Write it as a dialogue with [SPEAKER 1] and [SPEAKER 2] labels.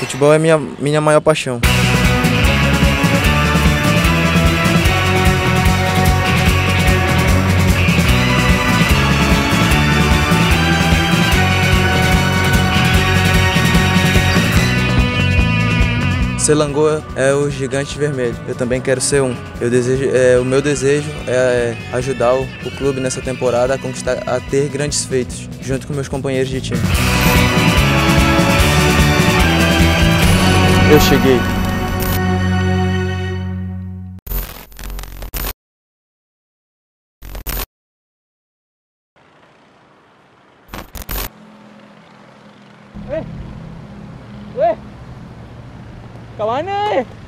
[SPEAKER 1] Futebol é minha maior paixão. Selangor é o gigante vermelho. Eu também quero ser um. O meu desejo é ajudar o clube nessa temporada a ter grandes feitos, junto com meus companheiros de time. Eu cheguei.
[SPEAKER 2] Weh, kat mana?